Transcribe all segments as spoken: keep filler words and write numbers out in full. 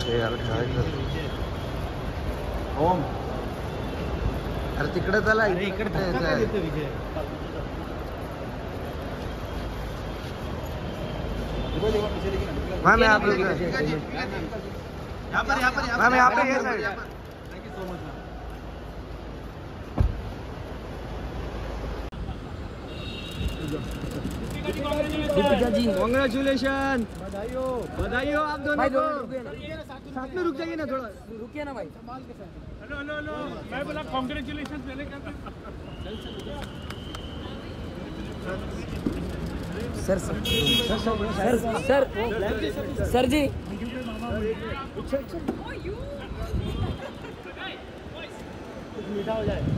ओम अरे तिकडे चला इकडे मैम यहाँ पे यहाँ पर यहाँ पर मैम यहाँ पे ये side thank you so much Deepika ji congratulation, बधाई हो बधाई हो आप दोनों को। साथ में रुक जाइए ना थोड़ा, रुकिए ना भाई। हेलो हेलो हेलो मैं बोला कांग्रेचुलेशन पहले क्या था? Sir sir sir sir sir जी मीठा हो जाए।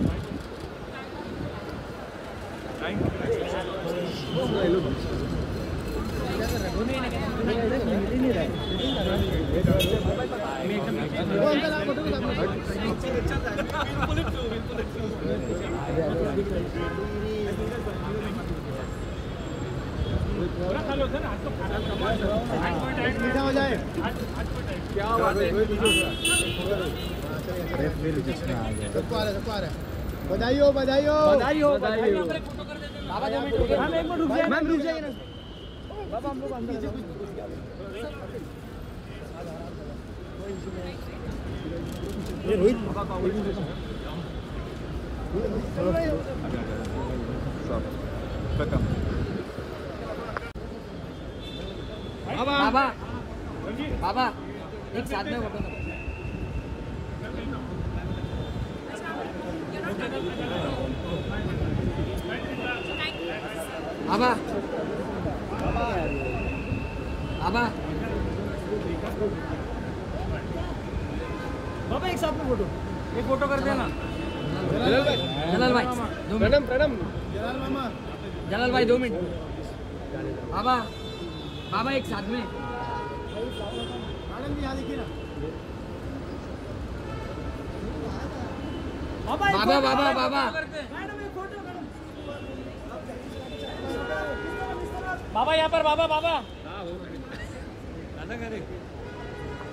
मीठा हो जाए। क्या बात है, सबको आ रहा है, सबको आ रहा है। बधाई हो बधाई हो बधाई हो बधाई हो। बाबा दो मिनट रुकिए। मैम एक मिनट रुक जाइए, मैम रुक जाइए ना। बाबा हम लोग अंदर ये रोहित बाबा बाबा एक साथ में फोटो बाबा बाबा बाबा एक साथ में फोटो, एक फोटो कर देना। जलाल भाई जलाल भाई दो मिनट। प्रणाम प्रणाम जलाल मामा। जलाल भाई दो मिनट। बाबा बाबा एक साथ में। मैडम जी यहाँ देखिए ना। बाबा बाबा बाबा बाबा यहाँ पर बाबा बाबा दादा करे